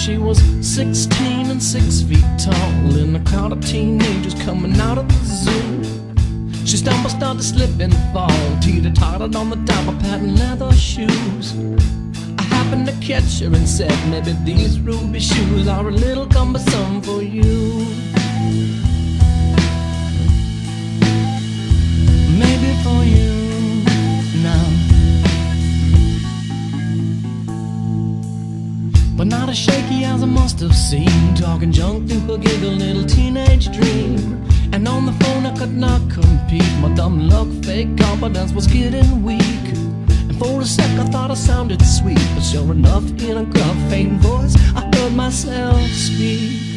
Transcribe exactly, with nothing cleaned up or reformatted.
She was sixteen and six feet tall in a crowd of teenagers coming out of the zoo. She stumbled, started to slip and fall, teeter-tottered on the top of patent leather shoes. I happened to catch her and said, maybe these ruby shoes are a little cumbersome for you. Maybe for you now, but not as shaky as I must have seemed, talking junk through her giggle little teenage dream. And on the phone I could not compete, my dumb luck, fake confidence was getting weak. And for a sec I thought I sounded sweet, but sure enough in a gruff, faint voice I heard myself speak.